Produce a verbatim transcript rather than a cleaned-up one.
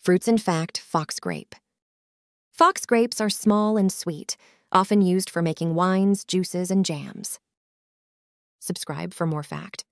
Fruits and fact, Fox Grape. Fox grapes are small and sweet, often used for making wines, juices, and jams. Subscribe for more fact.